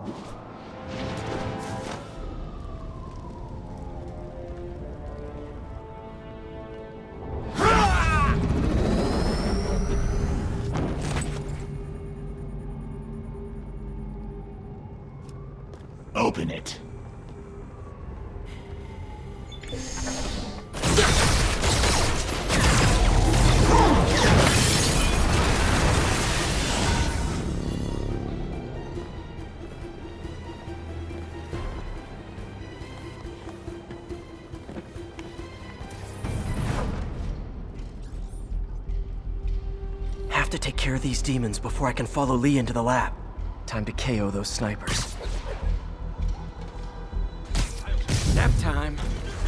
Open it. Have to take care of these demons before I can follow Lee into the lab. Time to KO those snipers. Nap time.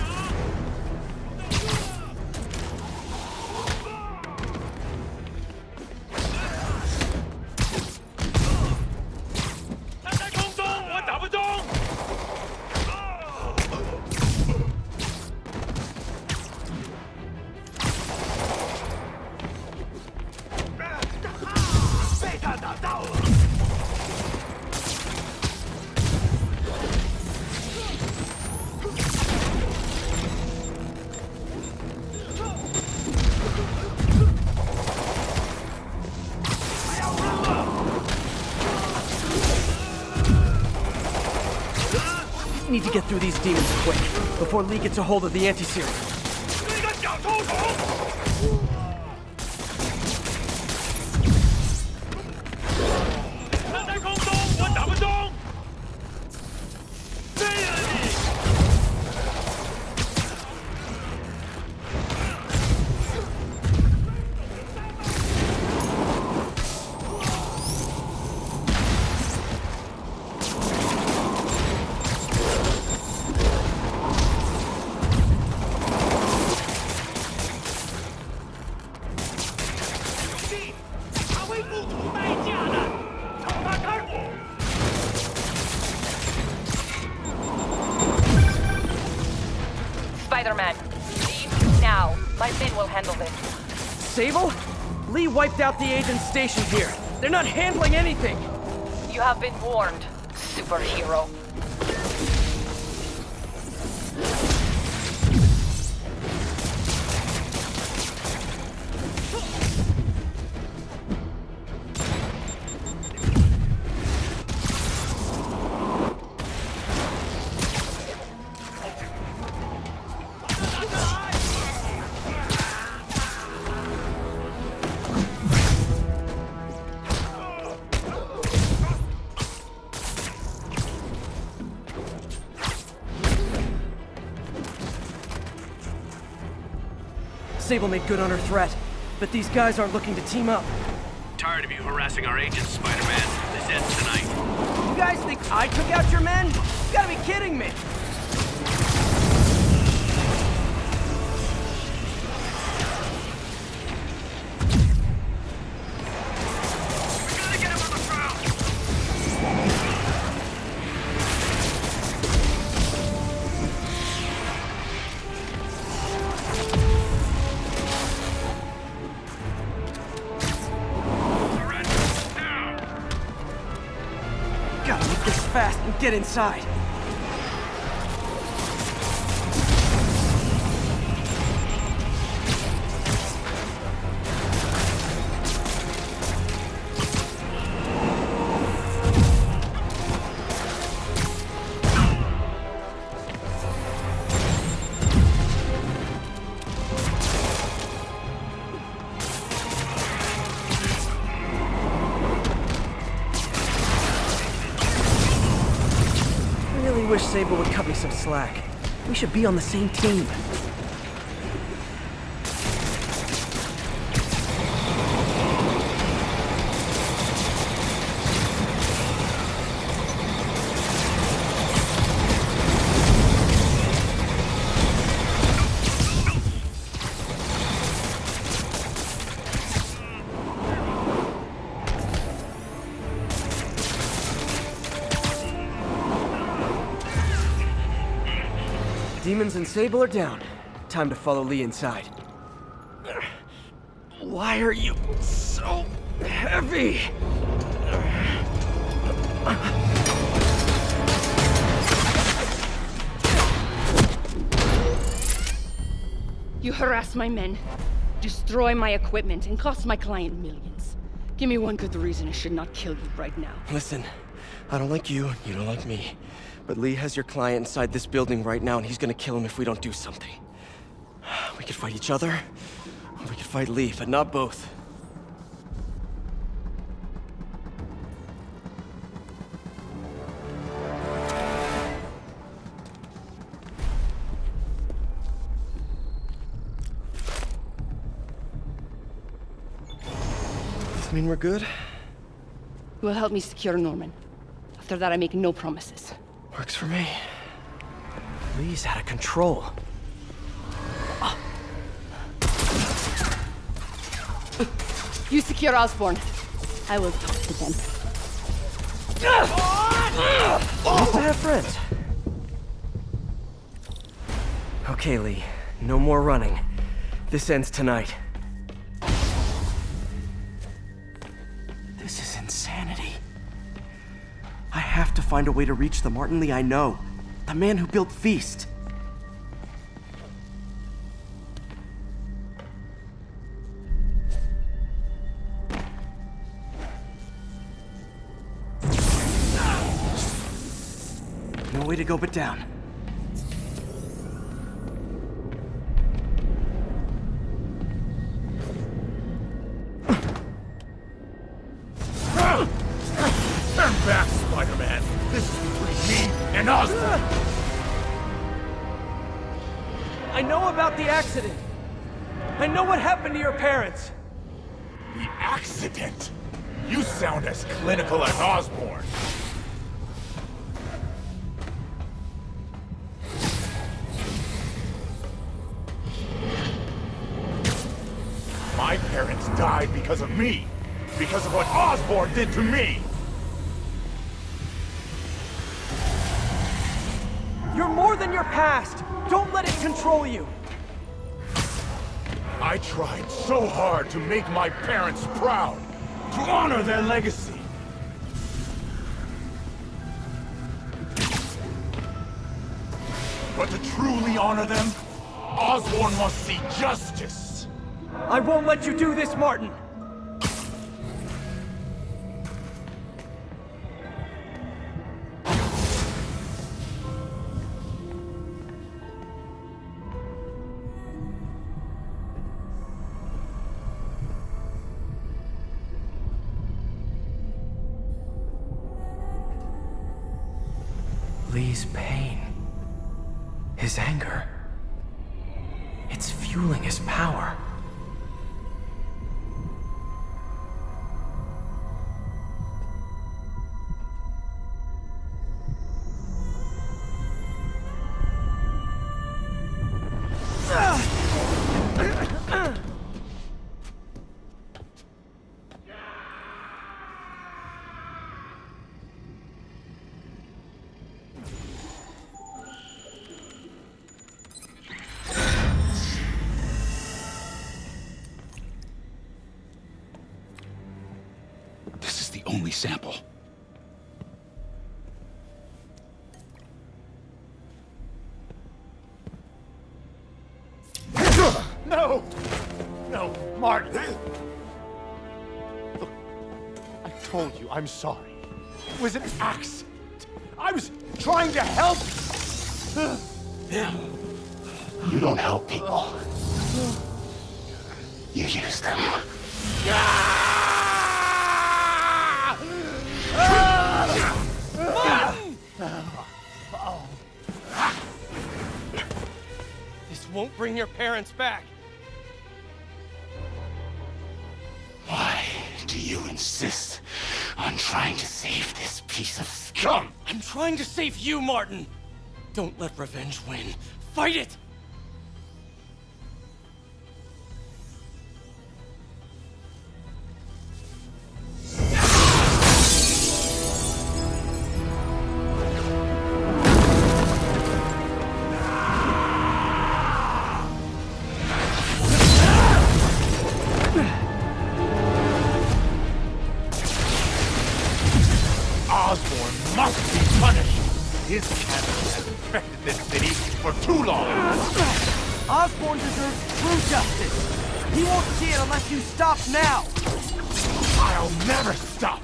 Need to get through these demons quick, before Lee gets a hold of the anti-serum. Spider-Man, leave now. My men will handle this. Sable? Lee wiped out the agents stationed here. They're not handling anything. You have been warned, superhero. Sable made good on her threat, but these guys aren't looking to team up. Tired of you harassing our agents, Spider-Man. This ends tonight. You guys think I took out your men? You gotta be kidding me! Gotta make this fast and get inside. I wish Sable would cut me some slack. We should be on the same team. Demons and Sable are down. Time to follow Lee inside. Why are you so heavy? harass my men, destroy my equipment, and cost my client millions. Give me one good reason I should not kill you right now. Listen, I don't like you, you don't like me. But Lee has your client inside this building right now, and he's gonna kill him if we don't do something. We could fight each other, or we could fight Lee, but not both. Does this mean we're good? You will help me secure Norman. After that, I make no promises. Works for me. Lee's out of control. You secure Osborn. I will talk to them. Nice to have friends. Okay, Lee. No more running. This ends tonight. This is insanity. I have to find a way to reach the Martin Lee I know. The man who built Feast. No way to go but down. Turn back, Spider-Man! This is between me and Osborn! I know about the accident. I know what happened to your parents. The accident? You sound as clinical as Osborn. My parents died because of me. Because of what Osborn did to me. You're more than your past. Don't let it control you. I tried so hard to make my parents proud. To honor their legacy. But to truly honor them, Osborn must see justice. I won't let you do this, Martin. Lee's pain, his anger, it's fueling his power. This is the only sample. No! No, Martin! Look, I told you I'm sorry. It was an accident. I was trying to help you. You don't help people. You use them. This won't bring your parents back. Why do you insist on trying to save this piece of scum? I'm trying to save you, Martin. Don't let revenge win. Fight it! Osborn must be punished! His cancer has infected this city for too long! Osborn deserves true justice. He won't see it unless you stop now. I'll never stop!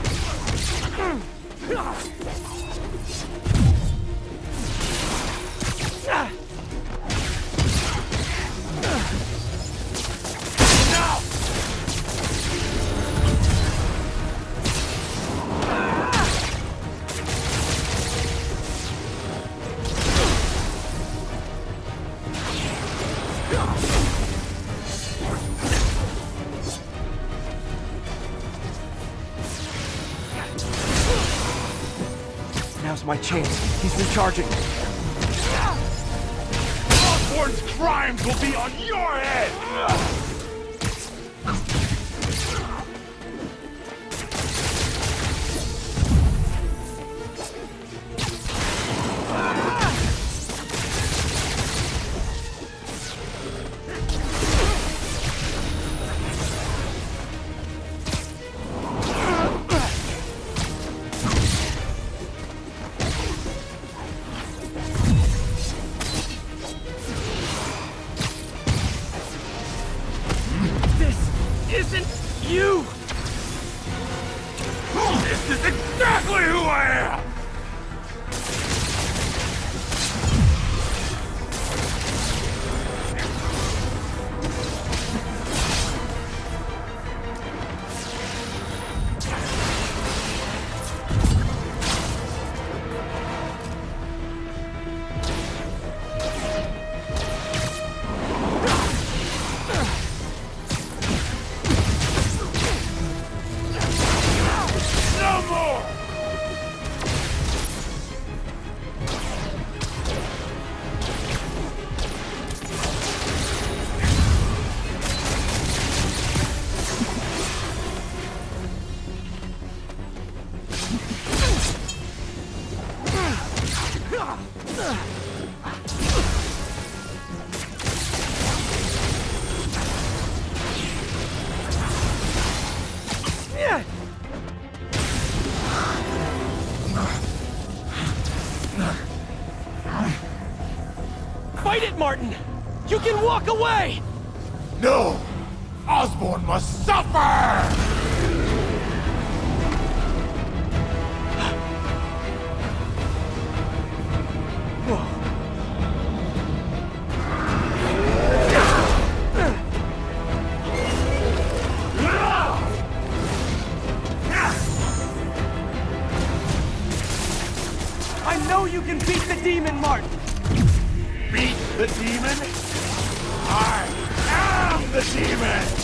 Now's my chance. He's recharging. Osborn's crimes will be on your head! Isn't you! This is exactly who I am! Fight it, Martin! You can walk away! No! Osborn must suffer! I know you can beat the demon, Martin! Beat the demon? I am the demon!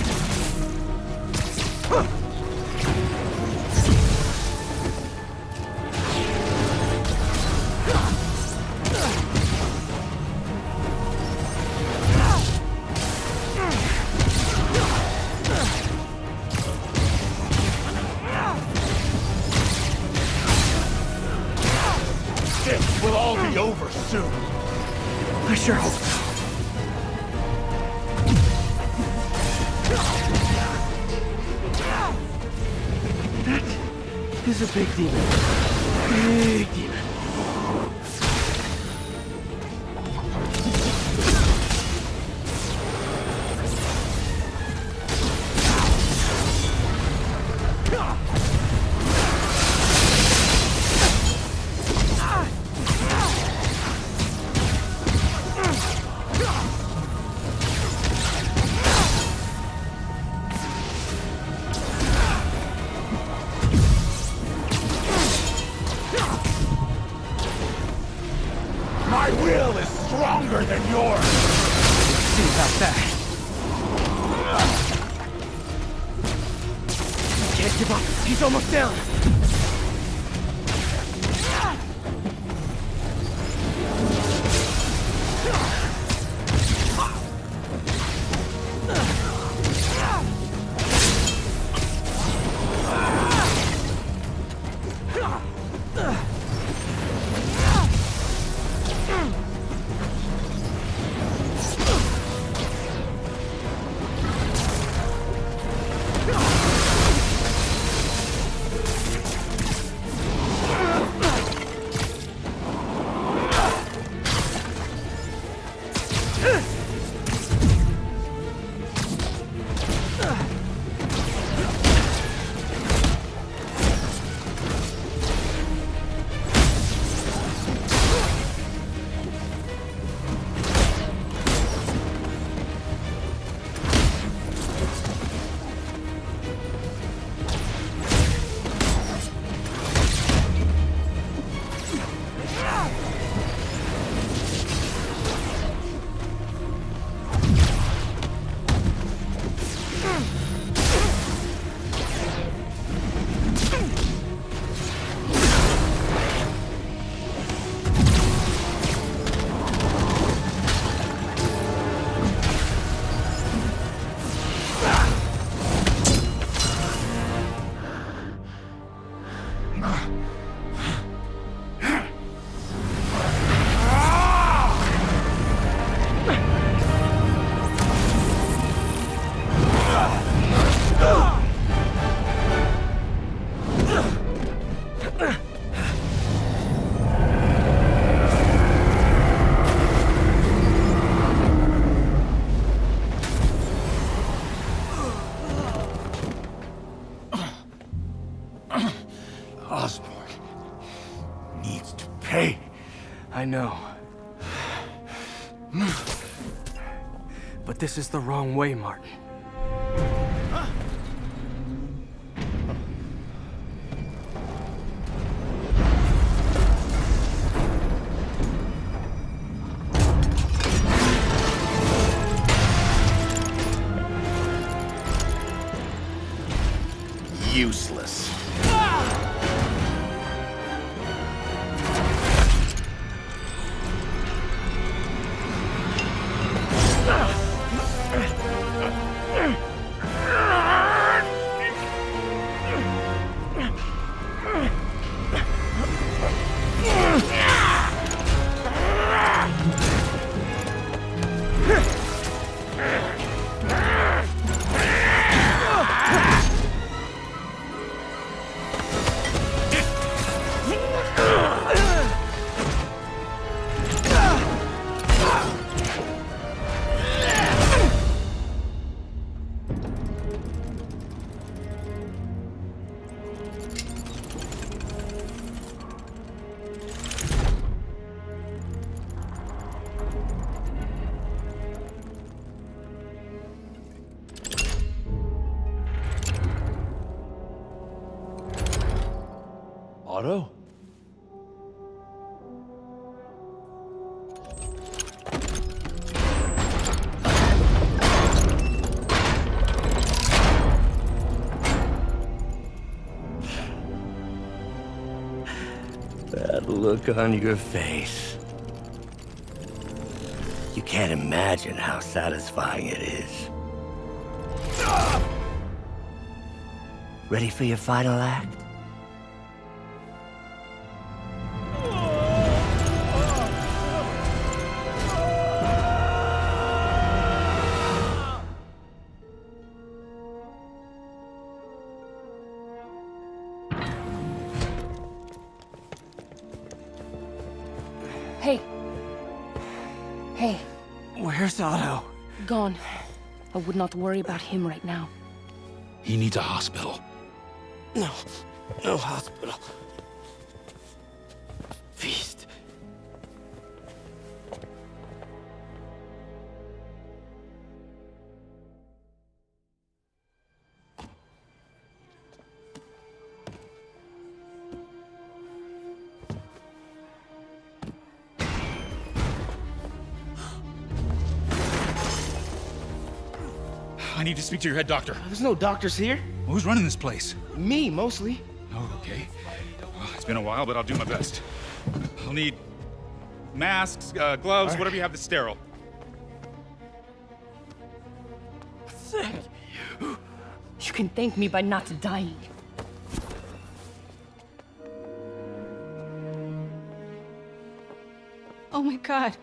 This will all be over soon. I sure hope so. That is a big demon. Big demon. My will is stronger than yours! See about that. Can't give up. He's almost down. needs to pay. I know. But this is the wrong way, Martin. Useless. Otto? That look on your face. You can't imagine how satisfying it is. Ready for your final act? Hey. Hey. Where's Otto? Gone. I would not worry about him right now. He needs a hospital. No. No hospital. Feast. I need to speak to your head doctor. There's no doctors here. Who's running this place? Me, mostly. Oh, okay. Well, it's been a while, but I'll do my best. I'll need masks, gloves, whatever you have that's sterile. Thank you. You can thank me by not dying. Oh my God.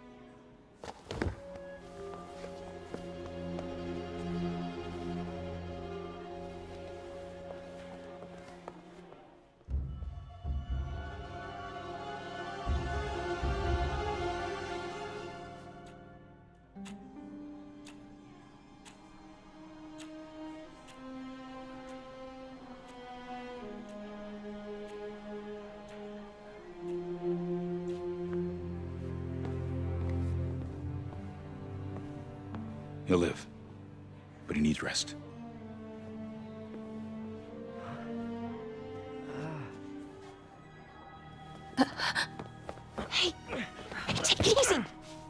He'll live, but he needs rest. Hey, take it easy.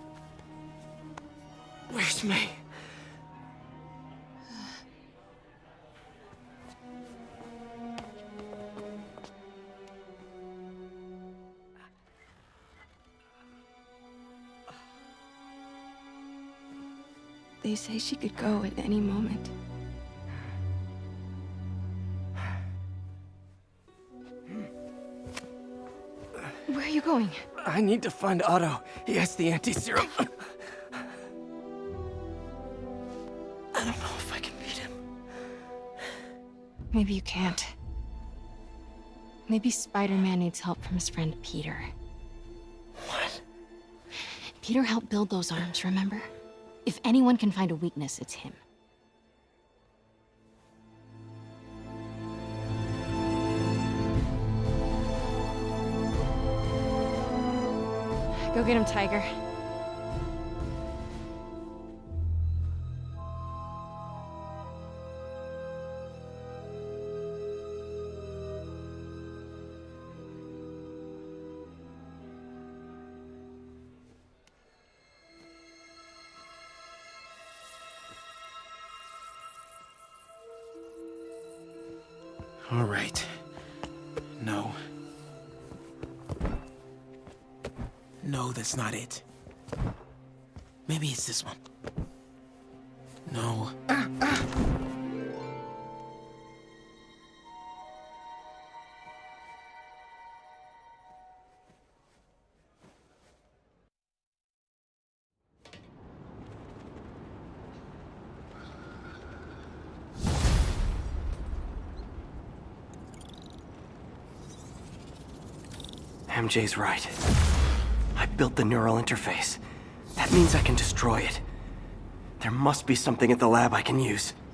Where's May? They say she could go at any moment. Where are you going? I need to find Otto. He has the anti-serum. I don't know if I can beat him. Maybe you can't. Maybe Spider-Man needs help from his friend Peter. What? Peter helped build those arms, remember? If anyone can find a weakness, it's him. Go get him, Tiger. All right. No. No, that's not it. Maybe it's this one. No. MJ's right. I built the neural interface. That means I can destroy it. There must be something at the lab I can use.